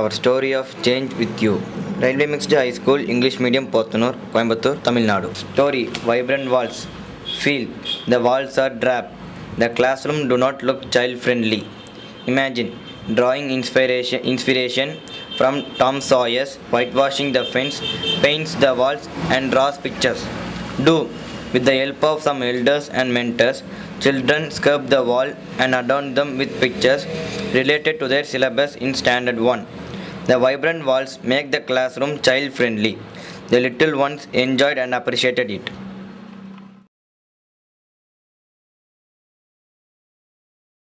our story of change with you. Railway Mixed High School, English Medium, Pottanur, Coimbatore, Tamil Nadu. Story: Vibrant walls. Feel the walls are drab. The classroom do not look child friendly. Imagine drawing inspiration from Tom Sawyer's whitewashing the fence, paints the walls and draws pictures. Do, with the help of some elders and mentors, children scrub the wall and adorn them with pictures related to their syllabus in Standard 1. The vibrant walls make the classroom child friendly. The little ones enjoyed and appreciated it.